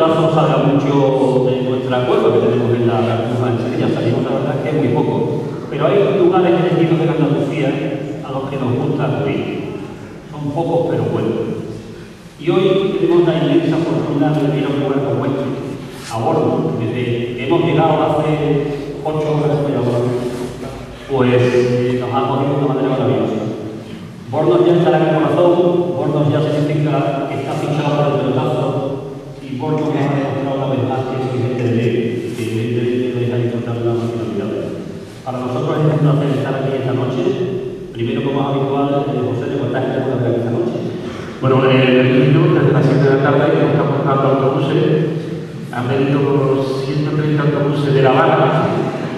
pelotazo salga mucho de nuestra cueva que tenemos en la Cartuja en Sevilla. Salimos, la verdad, que es muy poco. Pero hay lugares elegidos de Andalucía a los que nos gusta acudir. Son pocos, pero buenos. Y hoy tenemos la inmensa oportunidad de venir a un lugar como este, a Borno. Desde que hemos llegado hace 8 horas, pues nos ha cogido de una manera maravillosa. Borno ya estará en el corazón, Borno ya significa que está fichado por el pelotazo y Borno nos ha demostrado la ventaja exigente de ley, que evidentemente vais a disfrutar de una maquinalidad. Para nosotros es un placer estar aquí esta noche. Primero, como es habitual, José, ¿de cuánta gente puede haber esta noche? Bueno, desde las 7 de la tarde estamos buscando autobuses. Han venido 130 autobuses de La Habana,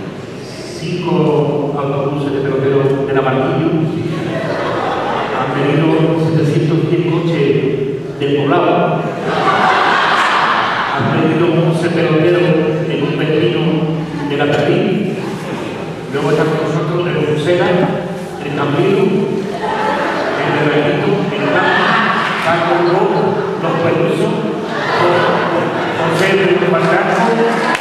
5 autobuses de peloteros de La Marquillo. Han venido 710 coches del Poblado. Han venido 11 peloteros en un vecino de La Perdí. Luego están con nosotros el Lucena, el Camilo, el Berrito, el Paco, los Pelusos, José de Barranco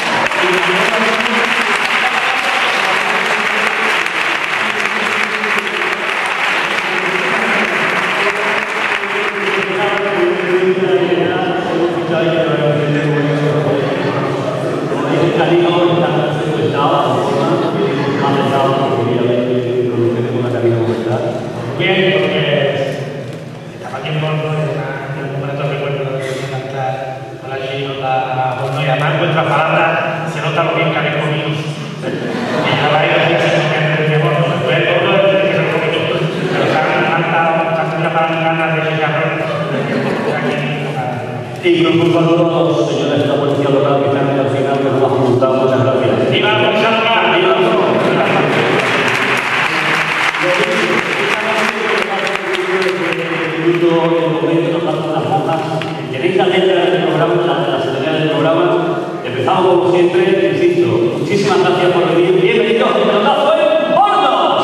Bien, porque estaba aquí en Borno y en un momento recuerdo de cantar con la chirigota a Borno y además en vuestras palabras se nota lo bien que habéis comido. Y yo la he ido así de Borno, después de Borno es que se lo comí yo. Pero se han cantado unas palabras de chicharrón. Y un saludo a todos los señores de la policía local que están en el final, que nos han juntado. Muchas gracias. ¡Viva la policía local! ¡Viva la policía local! El momento nos faltan las monjas. Tenéis la letra del programa, la secretaria del programa. Empezamos como siempre, insisto. Muchísimas gracias por venir. Bienvenidos al pelotazo en Borno.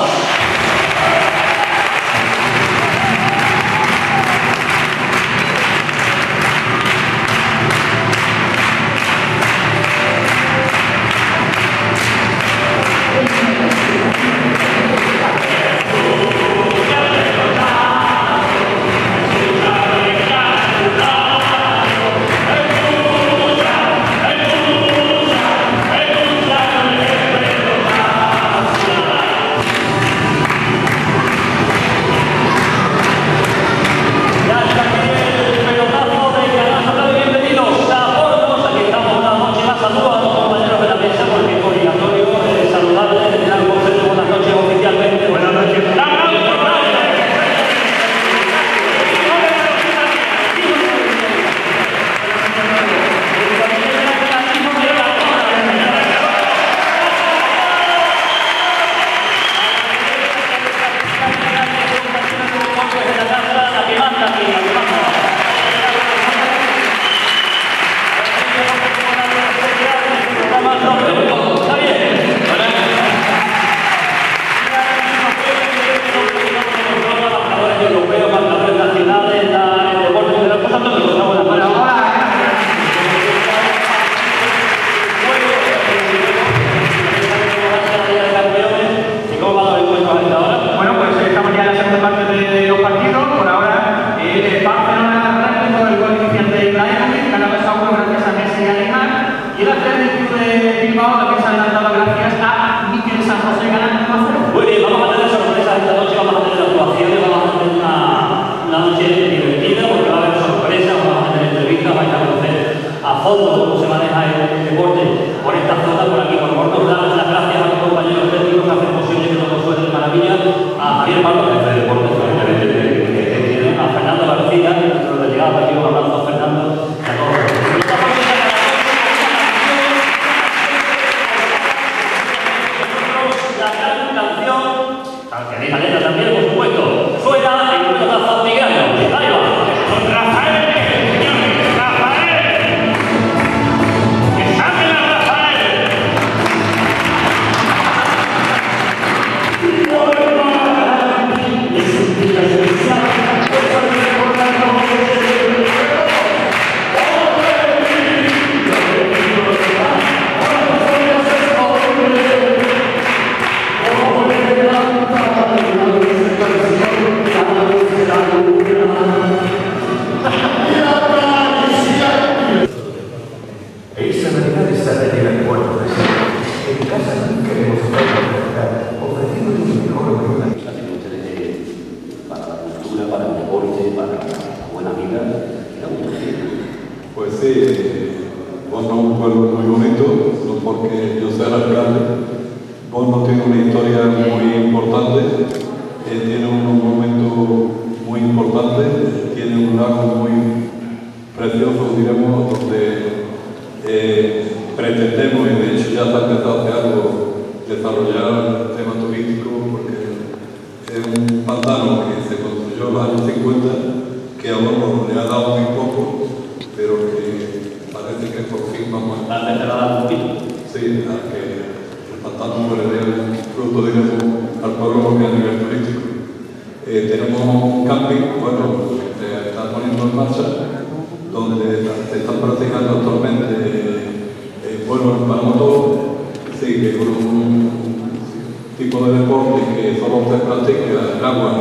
Borno es un pueblo muy bonito, no porque yo sea el alcalde. Borno tiene una historia muy importante, tiene unos monumentos muy importantes, tiene un lago muy precioso, diremos, donde pretendemos, y de hecho ya se ha empezado a hacer algo, desarrollar el tema turístico, porque es un pantano que se construyó en los años 50, que a Borno le ha dado muy poco, pero que parece que por fin vamos a dar un poquito. Sí, a que el pantano le dé fruto, digamos, al pueblo que a nivel turístico. Tenemos un camping, bueno, que se está poniendo en marcha, donde se están practicando actualmente vuelo en paramotor, sí, que es un tipo de deporte que solo se practica en agua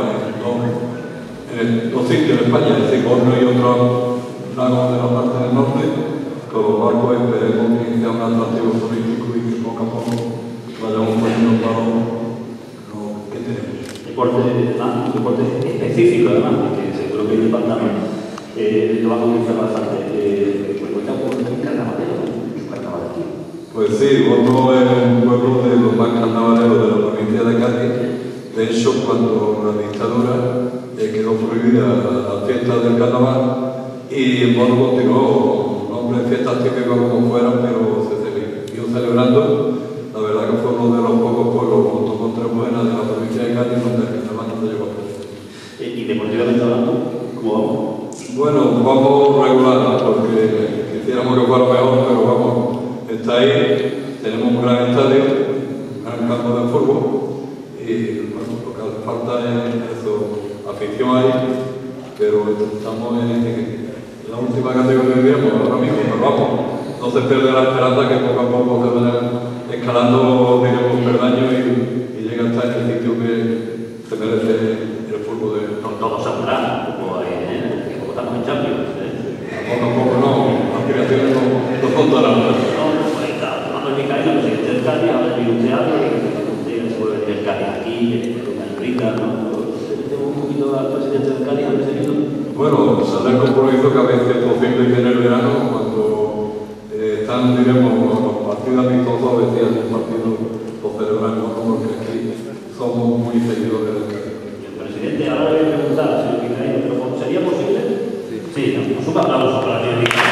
en dos sitios en España, es decir, Borno y otros lagos de la parte del norte, con lo cual pues esperemos que sea un atractivo turístico y que poco a poco vayamos poniendo para lo que tenemos. Deporte específico además, que seguro que el pantano lo va a utilizar bastante. Cuenta un poco de carnavalero, su carnaval aquí. Pues sí, Borno es un pueblo de los más carnavaleros de la provincia de Cádiz. De hecho, cuando la dictadura quedó prohibida la fiesta del carnaval, y en Borno continuó, nombre de fiestas típicas como fueran, pero se siguió celebrando. La verdad que fue uno de los pocos pueblos, junto con Trebuena, de la provincia de Cádiz, donde el carnaval no se llevó a cabo. ¿Y deportivamente hablando, cómo vamos? Bueno, vamos regular, porque quisiéramos que fuera mejor, pero vamos, está ahí, tenemos un gran estadio, un gran campo de fútbol, y bueno, lo que hace falta es eso, afición ahí, pero estamos en la última categoría, digamos, ahora mismo, pero vamos, no se pierde la esperanza que poco a poco se vaya escalando, digamos, peldaños y llega hasta el sitio que se merece el fútbol de... Todos se apurarán, como estamos en Champions. Poco a poco no, aspiraciones no contarán. No, pues está, tomando el Micaela, el presidente del Cádiz, ahora viene un teatro, y se vuelve a venir el Cádiz aquí, con la librita, ¿no? Tengo un poquito al presidente del Cádiz, al presidente. Bueno, sale el compromiso que a veces es posible que en el verano, cuando están, diremos, los partidos amistosos, a veces el partido lo celebramos, porque aquí somos muy seguidores del Cádiz. El presidente, ahora le voy a preguntar, señor Micaela, ¿pero sería posible? Sí, ¿no? Un aplauso para la señora Micaela.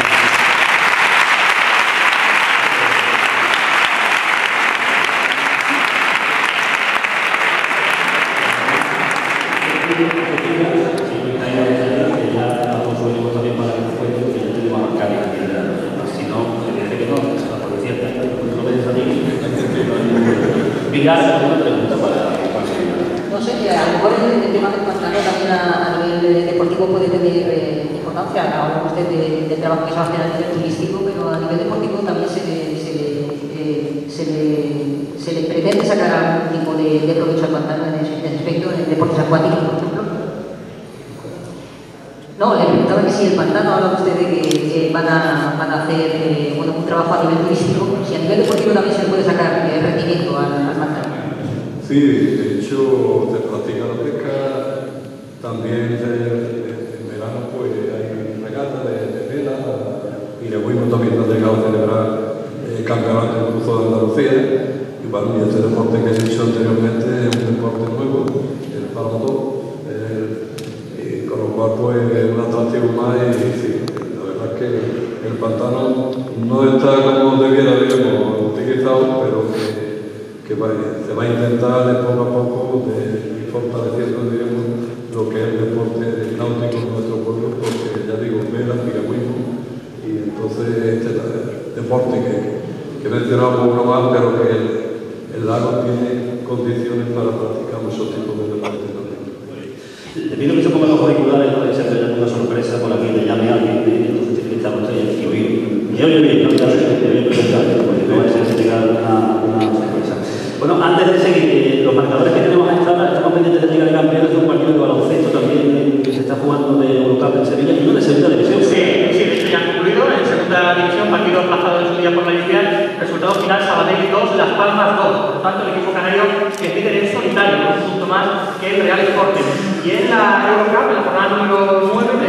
No sé, a lo mejor el tema del pantano también a nivel deportivo puede tener importancia. Ahora usted del trabajo que se va a hacer a nivel turístico, pero a nivel deportivo también se le pretende sacar algún tipo de provecho al pantano en ese aspecto, en deportes acuáticos, por ejemplo. No, le preguntaba que si el pantano, habla usted de que van a hacer un trabajo a nivel turístico, si a nivel deportivo también se puede sacar rendimiento al pantano. Sí, de hecho se practica la pesca, también en verano pues hay regatas de vela, y de Huimo también ha llegado a celebrar el campeonato incluso de Andalucía, y bueno, y este deporte que he dicho anteriormente es un deporte nuevo, el paramotor, con lo cual pues es un atractivo más, y sí, la verdad es que el pantano no está como debiera, digamos, utilizado, pero que se va a intentar de poco a poco ir fortaleciendo, digamos, lo que es el deporte náutico en nuestro pueblo, porque ya digo, vela, piragüismo, y entonces este deporte que he mencionado un poco más, pero que el lago tiene condiciones para practicar muchos tipos de deportes también. Le pido que se pongan los auriculares, no debe ser que haya una sorpresa por aquí, le llame a alguien, entonces tiene que estar usted aquí oído. Yo le voy a presentar, porque no va a ser que tenga una sorpresa. Bueno, antes de seguir, los marcadores que tenemos a esta hora, estamos pendientes de Liga de Campeones, de un partido de baloncesto también que se está jugando de local en Sevilla y uno de segunda división. Sí, de hecho ya han concluido en segunda división, partido aplazado en su día por la inicial, resultado final Sabadell 2, Las Palmas 2. Por tanto, el equipo canario que pide en solitario, un punto más que el Real Sporting. Y en la Eurocup, en la jornada número 9 del grupo C,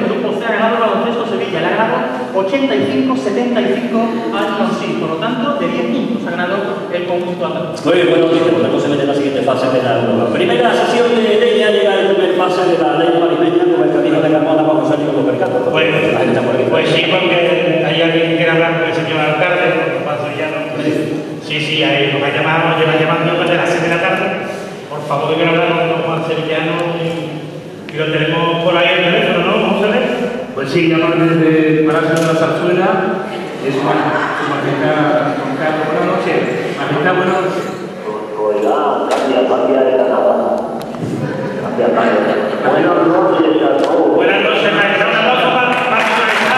usted ha ganado el Baloncesto Sevilla, le ha ganado 85, 75 años sí, por lo tanto, de 10 puntos ha ganado el conjunto andaluz. Muy bien, bueno, pues se mete en la siguiente fase de la Europa. Primera sesión de ella llega el primer fase de la ley parimeña con el camino de Carmona para José Nicolás Mercado. Pues sí, porque hay alguien que quiere hablar con el señor alcalde, por paso ya no. Sí, ahí nos ha llamado, lleva llamando desde las 6 de la tarde. Por favor, que quiero hablar con don Juan Sevillano y lo tenemos por ahí en el teléfono, ¿no? Vamos a ver. Pues sí, llaman desde Palacio de la Zarzuela, es su majestad Don Carlos, buenas noches. Majestad, buenas noches. Oiga, cambia de Canadá. Buenas noches a todos. Buenas noches, maestra. Un aplauso para su majestad.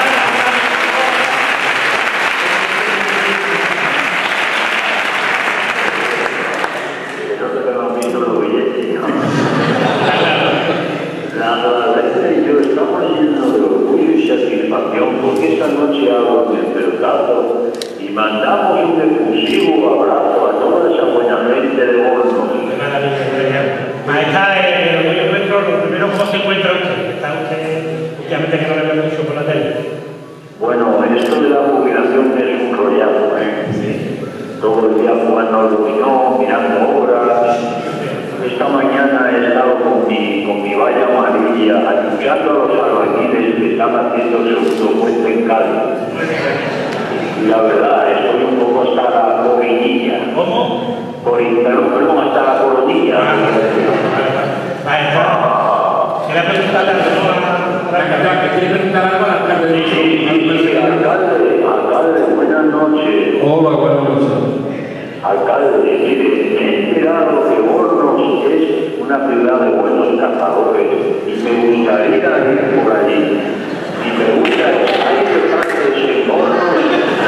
No sé que no han visto los billetes. La verdad y yo estamos llenos de orgullo y satisfacción porque esta noche hago el despertado y mandamos un efusivo abrazo a toda esa buena gente de Hornos. Majestad, el orgullo nuestro, lo primero, ¿cómo se encuentra usted? Está usted, últimamente que no le veo mucho por la tele. Bueno, esto de la jubilación es un rollazo, ¿eh? Sí. Todo el día jugando al dominó, mirando obras. Esta mañana he estado con mi valla amarilla ayudando a los albañiles que están haciendo el segundo puente en Cádiz. Y la verdad, estoy un poco hasta la coronilla. ¿Cómo? Perdón, hasta la coronilla. ¿Quieres preguntarle algo a ¿Quiere preguntar algo al alcalde? Sí, alcalde, buenas noches. Hola, buenas noches. Alcalde, mire, me he enterado que Hornos es una ciudad de buenos cazadores y me gustaría ir por allí. Y me gusta hay elefantes en Hornos.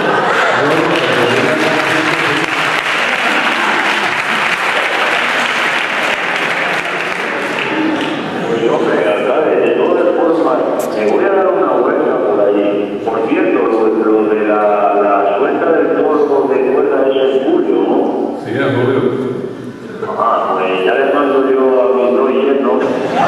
Pues hombre, alcalde, de todas formas, me voy a dar una vuelta por allí. Por cierto, lo de la suelta del polvo de cuerda es en julio, ¿no? Sí, en julio. Pues ya le mando yo a mis dos yernos.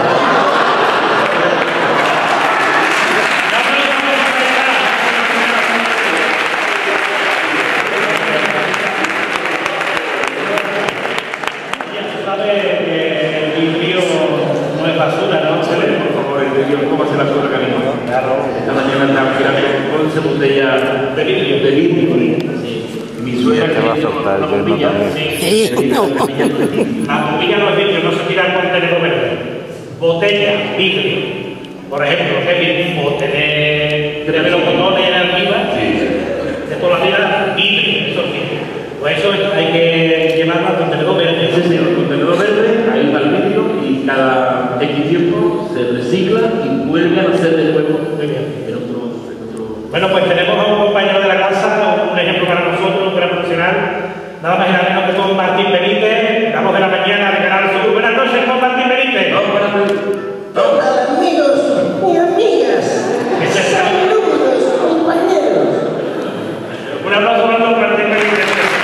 basura, ¿no? Por favor, ¿cómo hace la basura, cariño? Claro. Esta mañana estaba tirando 11 botellas de litio. Mi suegra te va a soltar, yo no también. Sí. La bombilla no es vidrio, no se tira al contenedor verde. Botella, vidrio. Por ejemplo, Kevin, o tener los botones en arriba, de toda la vida, vidrio, eso sí. Pues eso hay que llevarlo al contenedor verde. Sí, señor, el contenedor verde, ahí va el vidrio y cada X tiempo se recicla y vuelve a nacer de nuevo en otro. Bueno, pues tenemos a un compañero de la casa, un ejemplo para nosotros, un gran profesional, nada más y nada menos que con Martín Benítez, damos de la mañana de Canal Sur. Buenas noches, con Martín Benítez. Hola amigos y amigas, saludos compañeros. Un aplauso para don Martín Benítez.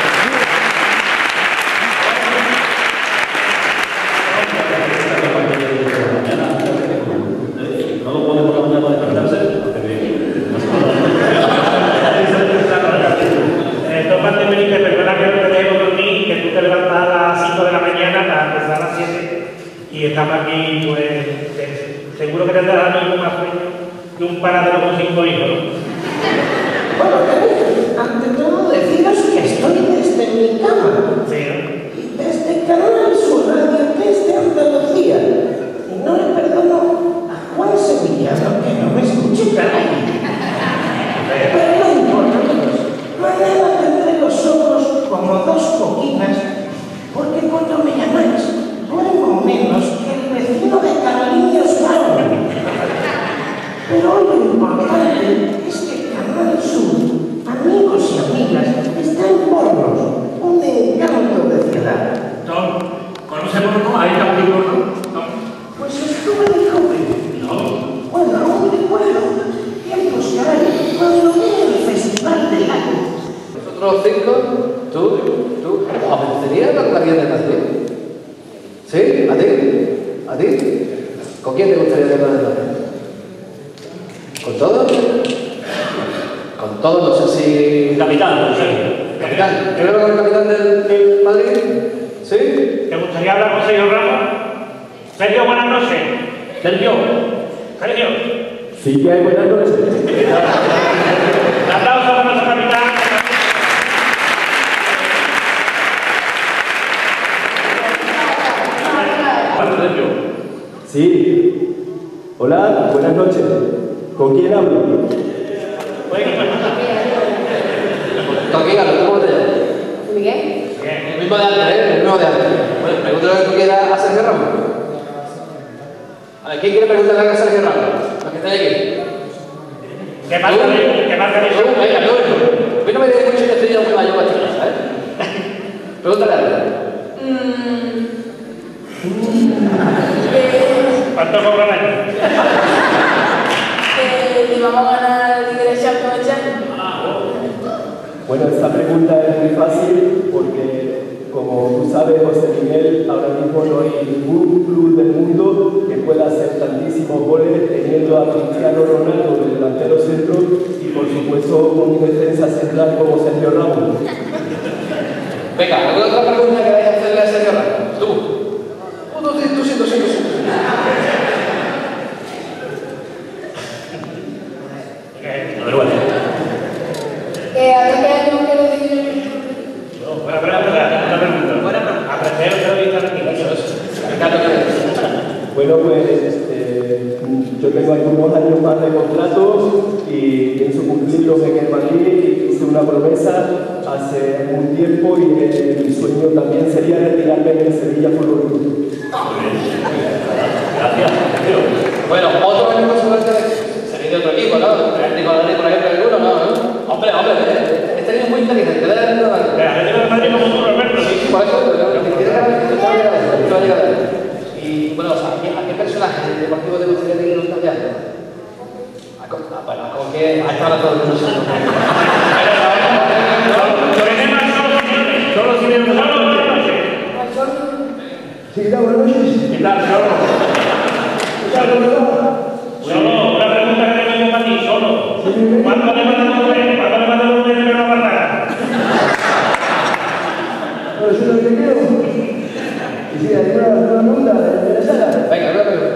No lo podemos poner para despertarse. Don Martín Benítez, perdona que no te dejo dormir, que tú te levantas a las 5 de la mañana para empezar a las 7 y estamos aquí, pues, seguro que te andarás dando más sueño que un paradero con 5 hijos, ¿no? Bueno, ante todo deciros que estoy desde mi cama. Sí, ¿no? Y desde Canal Sur Radio, desde Andalucía. Y no le perdono a Juan Sevillano que no me escuche caray. Pero no importa, amigos. Mañana tendré los ojos como dos coquinas, porque cuando me llamáis, duermo menos que el vecino de Caroliños Brown. Pero hoy lo importante es que Canal Sur, amigos y amigas, está en Hornos, un encanto de ciudad. Tom, ¿conoce Porno? ¿Ahí está un Porno? Pues estuve de joven. No. Bueno, aún recuerdo tiempos caray, cuando vi el Festival del Lago. Nosotros 5, tú, ¿os apetecería la claría de Madrid? ¿Sí? ¿A ti? ¿A ti? ¿Con quién te gustaría tener la de Madrid? ¿Con todo? Con todo, no sé si... Capitán, no sé. Capitán, ¿quieres hablar con el capitán del Madrid? ¿Sí? ¿Te gustaría hablar con Sergio Ramos? Sergio, buenas noches. Sergio. Sergio. Sí que hay buenas noches. Un aplauso para nuestro capitán. Sí. Hola, buenas noches. ¿Con quién hablo? Toquígalo, ¿tú cómo te llamas? Miguel. El mismo de antes, ¿eh? El mismo de antes. Bueno, pregúntale lo que tú quieras a Sergio Ramos. A ver, ¿quién quiere preguntarle a Sergio Ramos? Los que están aquí. ¿Qué marca de eso? Venga, no. A mí no me digas mucho que estoy ya muy mayor para chicas, ¿sabes? Pregúntale a él. ¿Cuánto cobra menos? ¿Y vamos a ganar la Liga de Champions este año? Bueno, esta pregunta es muy fácil porque, como tú sabes, José Miguel, ahora mismo no hay ningún club del mundo que pueda hacer tantísimos goles teniendo a Cristiano Ronaldo de delantero centro y, por supuesto, un defensa central como Sergio Ramos. Venga, ¿alguna otra pregunta que vayas a hacerle a Sergio Ramos? Tú. Tú sí. A ver, bueno. ¿A qué año quieres decir? Buena pregunta. Aprender a estar aquí. Bueno, pues yo tengo algunos años más de contrato y pienso cumplirlos en el Madrid. Hice una promesa hace algún tiempo y mi sueño también sería retirarme en el Sevilla Fútbol Club. Gracias, Sergio. Bueno, otro año más suerte sería de otro equipo, ¿no? Atlético de Madrid, por ejemplo, alguno, ¿no? Hombre, este niño es muy inteligente, ¿verdad? Atlético de Madrid como tú, Roberto. Sí, por eso, y bueno, ¿a qué personaje del Deportivo te gustaría tener un taller? Bueno, como que ha estado todo el mundo. Sí, buenas noches. ¿Qué tal, Solo, una pregunta que tengo para ti, Solo. ¿Cuánto le mandan un mes? ¿Cuánto le mandan un mes de la barraca? Pero eso es lo que quiero. Y sí, hay una pregunta interesada. Venga,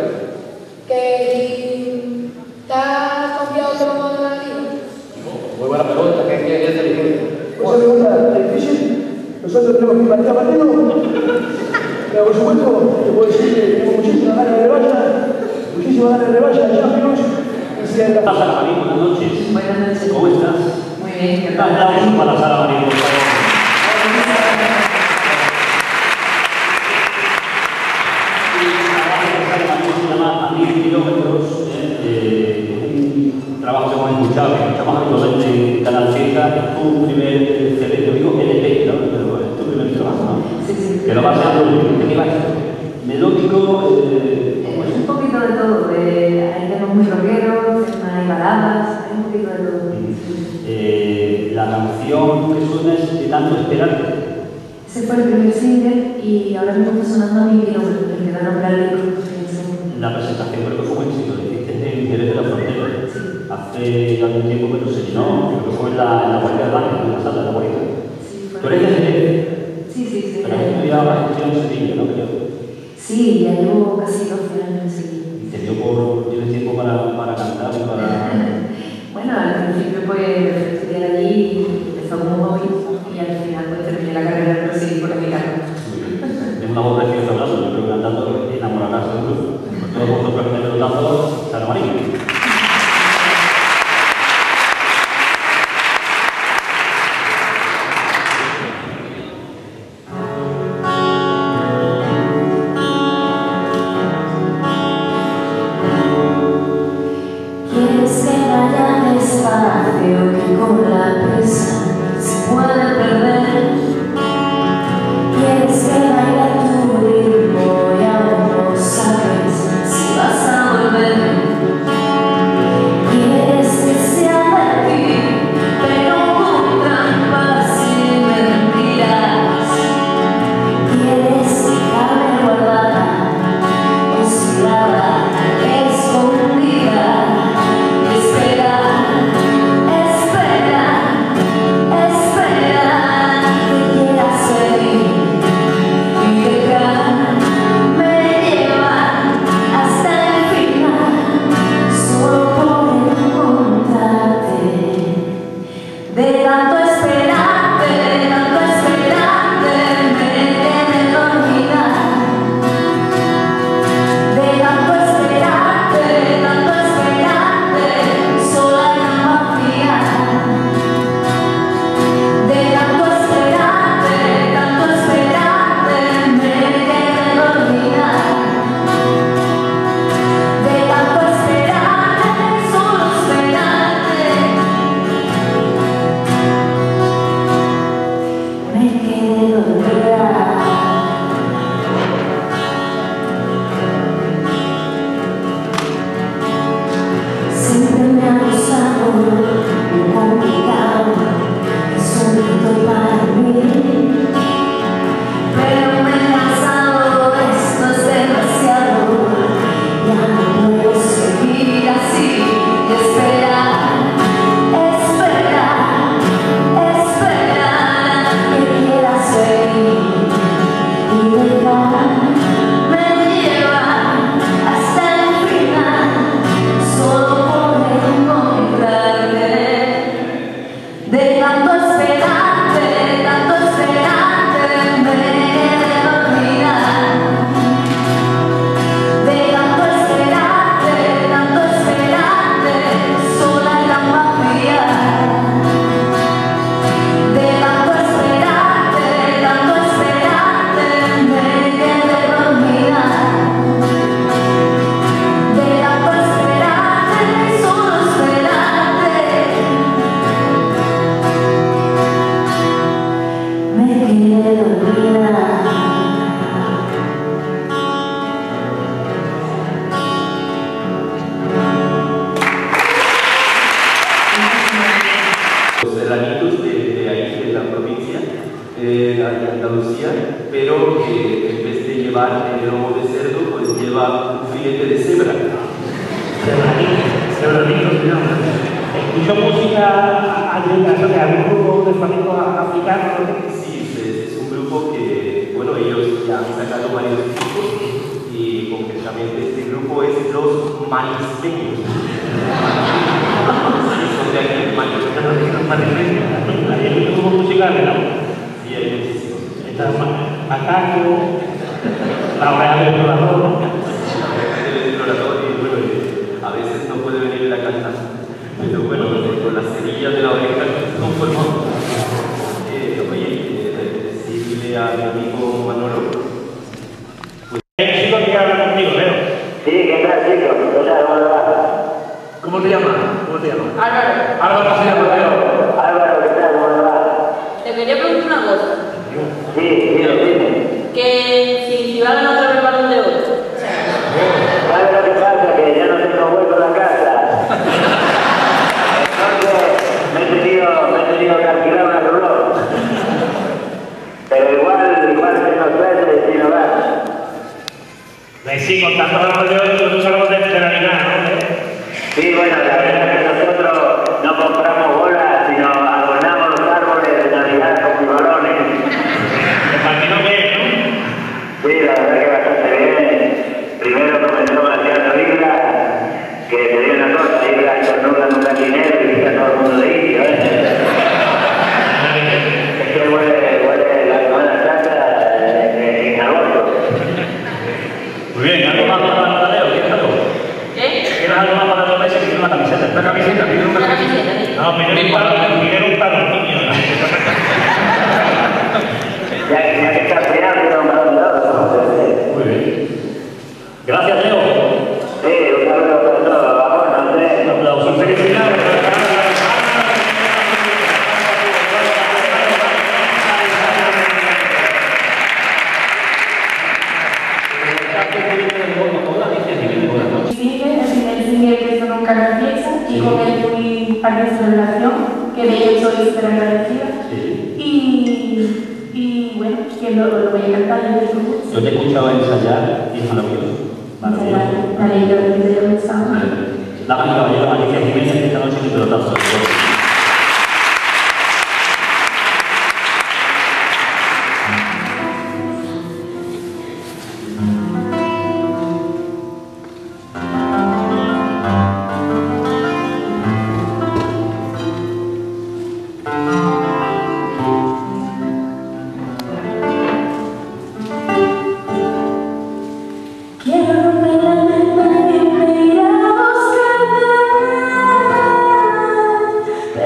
¿Que te has confiado otro modo de la liga? muy buena pregunta, ¿qué quieres decir? Esa pregunta es difícil. Nosotros tenemos que ir partido. Pero por supuesto, te puedo decir que tengo muchísimas ganas de revancha de Champions. Y si hay la... Sara Marín, buenas noches. Buenas noches. ¿Cómo estás? Muy bien, ¿qué Un tal? aplauso para Sara Marín, por favor. Se llama A 1000 kilómetros, un trabajo que hemos escuchado, que escuchamos habitualmente en Canal Fiesta, es tu primer CD, yo digo LP, ¿no? Pero es tu primer trabajo, ¿no? Sí. Que lo vas a hacer, ¿de qué va esto? Melódico, Es un poquito de todo, hay temas muy rockeros, hay baladas, hay un poquito de todo. la canción que suena es De tanto esperarte. Ese fue el primer single y ahora mismo está sonando A 1000 kilómetros, el que da nombre al disco. La presentación creo que fue un éxito, le hiciste en Jerez de la Frontera. Sí. Hace algún tiempo que no se llenó, creo que fue en la Guardia de Baja, en la sala de la Guardia. Sí, ¿Tú eres de Jerez? Sí. Pero has estudiado en Sevilla, ¿no? Creo. Sí, ya llevo casi 12 años en Sevilla. Y te dio tienes tiempo para cantar y para... Bueno, al principio pues estudiar allí y empezó como hobby y al final pues terminé la carrera pero seguí por mi carrera. Tienes una voz preciosa hablando, yo creo que cantando enamorarás del grupo. Por todos vosotros que tenéis tanto, Sara Marín. Quieres que vaya despacio, que con la prisa se puede perder. Quieres que vaya tu ritmo. llevar el lomo de cerdo, pues lleva un filete de cebra. Cebranito, ¿escucho música africana? ¿De algún grupo de flamenco africano? Sí, es un grupo que, bueno, ellos ya han sacado varios discos y concretamente este grupo es los Marismeños. Son de aquí, Los Marismeños. Hay muchos grupos musicales, ¿no? Sí, hay muchísimos. Está Macaco, La Oreja del Explorador, ¿no? El explorador y bueno, a veces no puede venir la canta, pero bueno, con las semillas de la oreja conformamos. Oye, decirle a mi amigo Manolo. Pues, chico, que habla contigo, Leo. Sí, ¿qué tal, chicos? ¿Qué tal? ¿Cómo va? ¿Cómo te llamas? Álvaro, Álvaro se llama, Leo. Álvaro, ¿qué tal? ¿Cómo va? te quería preguntar una cosa. Sí, dime. Que si va a ganar otra vez el Balón de Oro. ¿Sabes lo que pasa? Que ya no tengo hueco en la casa. Entonces me he tenido que alquilar una reloj. Pero igual tengo suerte si no vas. Sí, con tanto Balón de Oro, nosotros hablamos de Navidad, ¿no? Sí, bueno, la verdad es que nosotros no compramos bolas, sino adornamos los árboles de Navidad con mis balones. Me imagino bien, ¿no? Sí, la verdad que bastante bien. Primero comenzó Marciano Isla, que te dio una cosa, Isla estornuda en un gallinero y quita todo el mundo de indio, ¿eh? Es que huele la Semana Santa en agosto. Muy bien, ¿algo más para Leo? ¿Quieres algo? ¿Qué? ¿Quieres algo más para Leo? ¿Quieres una camiseta? ¿Una camiseta? ¿Quieres una camiseta? No, primero un palo, niño. Ya que está frío, quiero un balón de oro. Muy bien. Gracias, Leo. Sí, un saludo para todos. Vamos, no sé. Un aplauso. Y con él fui parte de su relación, que de hecho soy súper agradecida. Sí. Y bueno, que lo voy a cantar y lo disfruto. Yo te he escuchado ensayar y es maravilloso. Maravilloso. Me alegro de que te haya gustado. Damas y caballeros, Alicia Jiménez, esta noche en el pelotazo. Quiero romper la mente y ir a buscarte.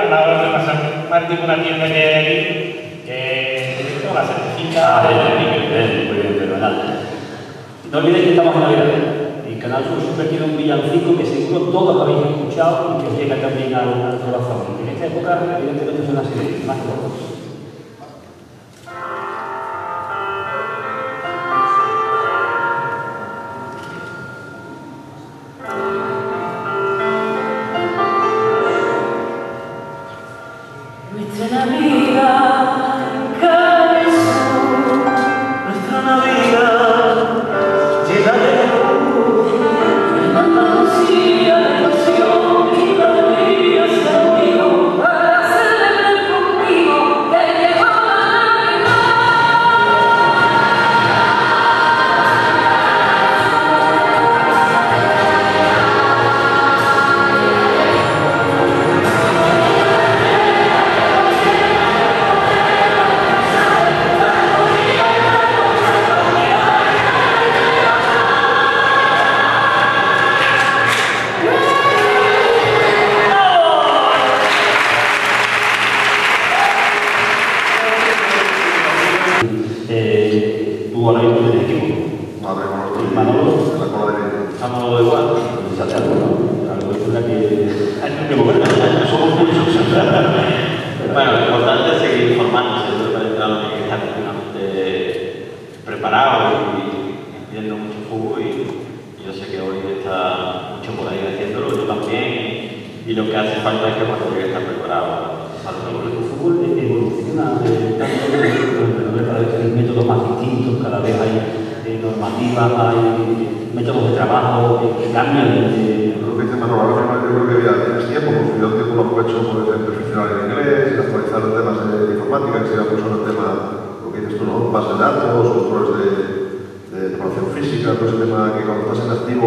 al lado de San Martín, una tienda que hay aquí, que tiene toda la cervecita. Muy bien, pero nada. No olvidéis que estamos en Navidad. Y Canal Sur siempre tiene un villancico que seguro todos habéis escuchado y que os llega también al corazón. En esta época, evidentemente, son así de más locos. Nuestra Navidad, nuestra Navidad, llena de luz, de fantasía, de ilusión y de alegría, contigo, para celebrar contigo, que llegó la Navidad. Tú ahora mismo tienes equipo. Manolo, estamos igual. Sale algo, ¿no? Algo es verdad que hay que movernos, somos muchos. Bueno, lo importante es seguir formándose, para entrar a que estar continuamente preparado y viendo mucho fútbol y yo sé que hoy está mucho por ahí haciéndolo, yo también, y lo que hace falta es que cuando llegue a estar preparado. El fútbol evoluciona tanto cada vez hay métodos más distintos, cada vez hay normativas, hay métodos de trabajo que cambian. Lo que dice Manolo, ahora yo creo que ya tienes tiempo, porque yo tengo un aprovecho de perfeccionar el inglés, actualizar los temas de informática, que sería solo el tema, lo que dices tú, ¿no? Bases de datos, controles de formación física, todo ese tema que cuando estás en activo,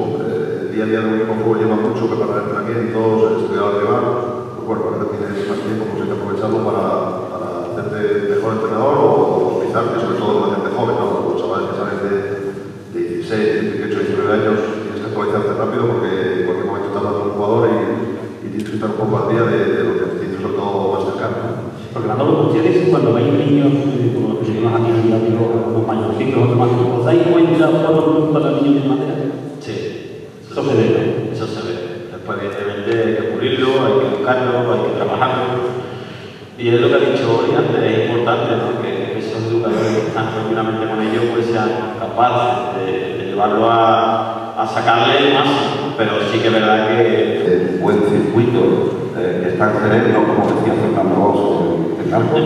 el día a día del mismo juego lleva mucho, preparar entrenamientos, estudiar alemán. Bueno, ahora tienes más tiempo, pues hay que aprovecharlo para hacerte mejor entrenador o optimizarte, sobre todo con gente joven, ¿no? Los chavales que salen de 16, 18, 19 años, tienes que actualizarte rápido porque en cualquier momento estás dando un jugador y tienes que estar un poco al día de lo que tienes, sobre todo más cercano. Porque Manolo, ustedes cuando veis niños, como los que seguimos aquí, ya digo, unos mayorcitos, otros más, ¿os dais cuenta cuando los niños tienen materia? Sí, eso se ve. Eso se ve. Después, evidentemente, hay que pulirlo, hay que educarlo, hay que trabajarlo. Y es lo que ha dicho hoy antes, es importante, ¿no? que esos educadores que están continuamente con ellos pues sean capaces de llevarlo a sacarle más, pero sí que es verdad que el buen circuito que está en cerebro, como decía Fernando Alonso en Alcos.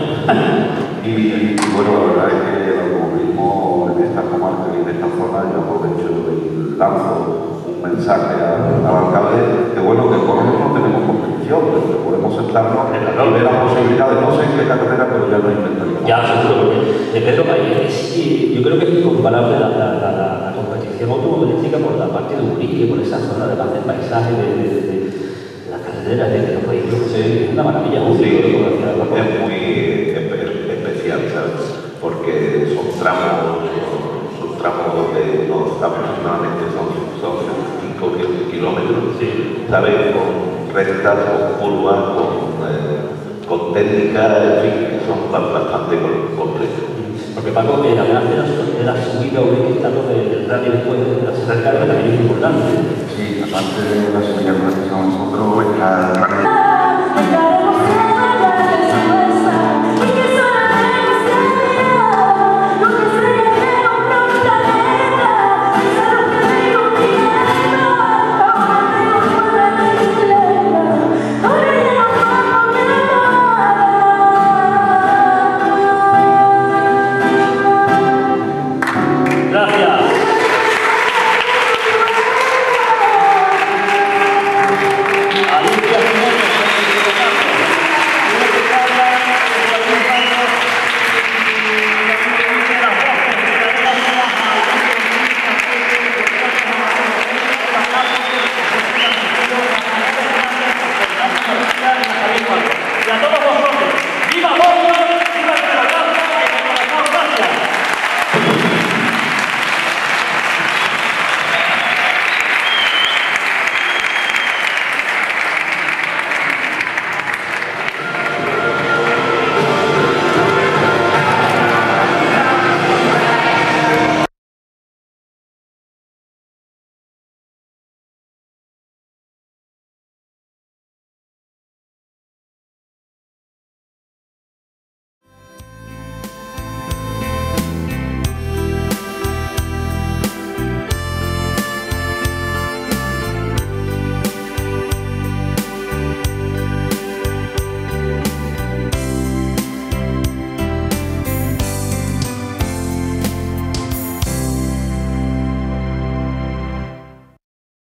Y bueno, la verdad es que el automovilismo en esta comarca y en esta zona, yo aprovecho y lanzo mensaje al alcalde que bueno, que por lo menos no tenemos competición, pero que podemos sentarnos en la posibilidad de no sé en qué carretera, pero ya no inventaríamos. Ya, seguro, porque Pedro, yo creo que es incomparable la competición automovilística por la parte de Urique, por esa zona de paisaje, de las carreteras, de los vehículos, es una maravilla. Sí, es muy especial, ¿sabes? Porque son tramos donde nos aproximadamente son 5 kilómetros, ¿sabes? Con rectas, con curvas, con técnicas, en fin, que son bastante complejas. Porque Paco, además de la subida o el estado del radio después de las cargas también es importante. Sí, aparte de la subida